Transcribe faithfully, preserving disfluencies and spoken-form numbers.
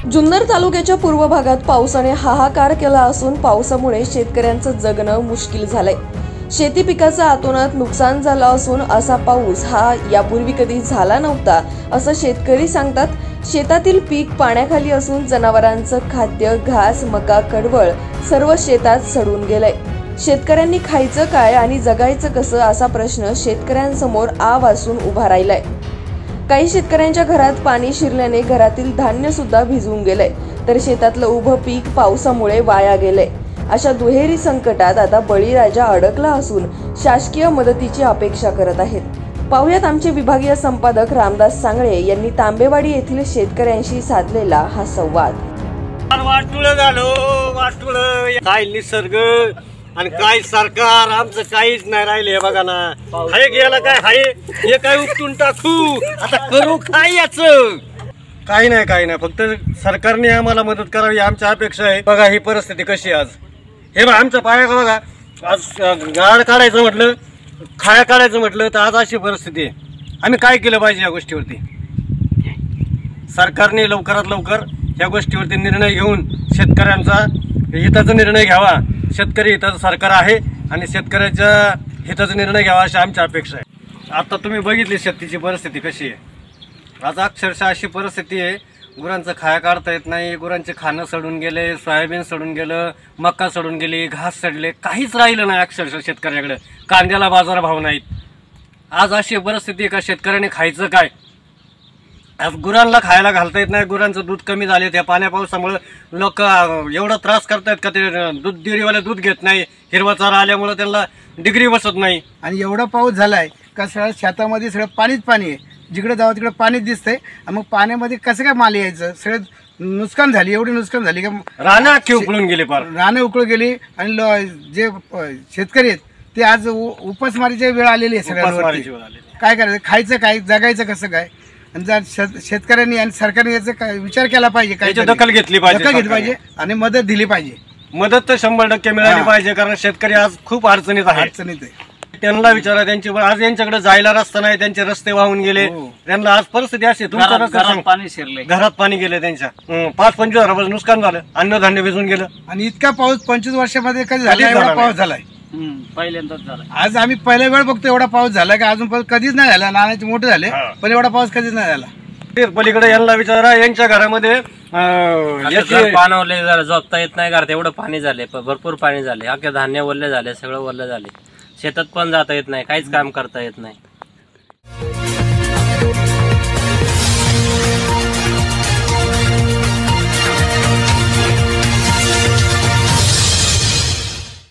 जुन्नर तालुक्याच्या पूर्व भागात पावसाने हाहाकार केला असून पावसामुळे शेतकऱ्यांचं जगणं मुश्किल झालंय। शेती पिकाचं अतोनात नुकसान झालं असून असा पाऊस हा यापूर्वी कधी झाला नव्हता असं शेतकरी सांगतात। शेतातील पीक पाण्याखाली असून जनावरांचं खाद्य घास मका कडवळ सर्व शेतात सडून गेलंय। शेतकऱ्यांनी खायचं काय आणि जगायचं कसं असा प्रश्न शेतकऱ्यांसमोर आव असून उभा राहिलाय। काही शेतकऱ्यांच्या घरात पाणी शिरल्याने घरातील धान्य सुद्धा भिजून गेलंय, तर शेतातलं उभं पीक पावसामुळे वाया गेलंय। अशा दुहेरी संकटात आता बळीराजा अडकला असून शासकीय मदतीची अपेक्षा करत आहेत। पाहुयात आमचे विभागीय संपादक रामदास सांगळे यांनी तांबेवाडी येथील शेतकऱ्यांशी साधलेला हा संवाद। वाटुळ झालो वाटुळ, काय निसर्ग आणि काय सरकार, आमचं काहीच नाही राहिले बघा ना। हाय गेला काय हाय हे काय उपटून टाकू, आता करू काय याचं? काही नाही काही नाही, फक्त सरकारने आम्हाला मदत करावी आमची अपेक्षा आहे। बघा ही परिस्थिती कशी आज, हे बघा आमच्या पाया बघा, आज गाड काढायचं म्हटलं खाया काढायचं म्हटलं तर आज अशी परिस्थिती आहे। आम्ही काय केलं पाहिजे या गोष्टीवरती? सरकारने लवकरात लवकर या गोष्टीवरती निर्णय घेऊन शेतकऱ्यांचा हिताचा निर्णय घ्यावा। शेतकरी हिताचं सरकार आहे आणि शेतकऱ्याच्या हिताचा निर्णय घ्यावा अशी आमची अपेक्षा आहे। आता तुम्ही बघितली शेतीची परिस्थिती कशी आहे। आज अक्षरशः अशी परिस्थिती आहे, गुरांचं खाया काढता येत नाही, गुरांचे खाणं सडून गेले, सोयाबीन सडून गेलं, मका सडून गेली, घास सडले, काहीच राहिलं नाही अक्षरशः शेतकऱ्याकडे। कांद्याला बाजारभाव नाहीत। आज अशी परिस्थिती आहे का शेतकऱ्याने खायचं काय? आज गुरांना खायला घालता येत नाही, गुरांचं दूध कमी झाले, त्या पाण्या पावसामुळे लोक एवढा त्रास करतायत का ते दूध डेअरीवाले दूध घेत नाही, हिरवा चारा आल्यामुळे त्यांना डिग्री बसत नाही। आणि एवढा पाऊस झालाय का सगळ्या शेतामध्ये सगळं पाणीच पाणी आहे, जिकडे जावं तिकडे पाणीच दिसतंय। मग पाण्यामध्ये कसं काय माल यायचं? सगळं नुकसान झाली, एवढी नुकसान झाली का रानं अख्खी उकळून गेली, पार रानं उकळून गेली। आणि जे शेतकरी आहेत ते आज उपासमारीची वेळ आलेली आहे सगळ्यांवरती। काय करायचं, खायचं काय, जगायचं कसं काय? आणि जर शेतकऱ्यांनी आणि सरकारने याचा विचार केला पाहिजे, काही दखल घेतली पाहिजे, दखल घेतली पाहिजे आणि मदत दिली पाहिजे। मदत तर शंभर टक्के मिळाली पाहिजे, कारण शेतकरी आज खूप अडचणीत आहे अडचणीत आहे त्यांना विचारा, त्यांची आज यांच्याकडे जायला रस्ता नाही, त्यांचे रस्ते वाहून गेले। त्यांना आज परिस्थिती अशी, तुमचा रस्ता पाणी शिरले, घरात पाणी गेले, त्यांच्या पाच पंचवीस हजाराचं नुकसान झालं, अन्नधान्य भिजून गेलं। आणि इतका पाऊस पंचवीस वर्षामध्ये कधी झाला? एवढा पाऊस झालाय पहिल्यांदाच झाला। आज आम्ही पहिल्या वेळ बघतो एवढा पाऊस झाला का अजून कधीच नाही झाला। नानाचे मोठे झाले पण एवढा पाऊस कधीच नाही झाला। पलीकडे यांना विचारा, यांच्या घरामध्ये पाणवले जरा झोपता येत नाही, घरात एवढं पाणी झाले, भरपूर पाणी झाले, अख्खे धान्य वल्ले झाले, सगळं वल्ले झाले, शेतात पण जाता येत नाही, काहीच काम करता येत नाही।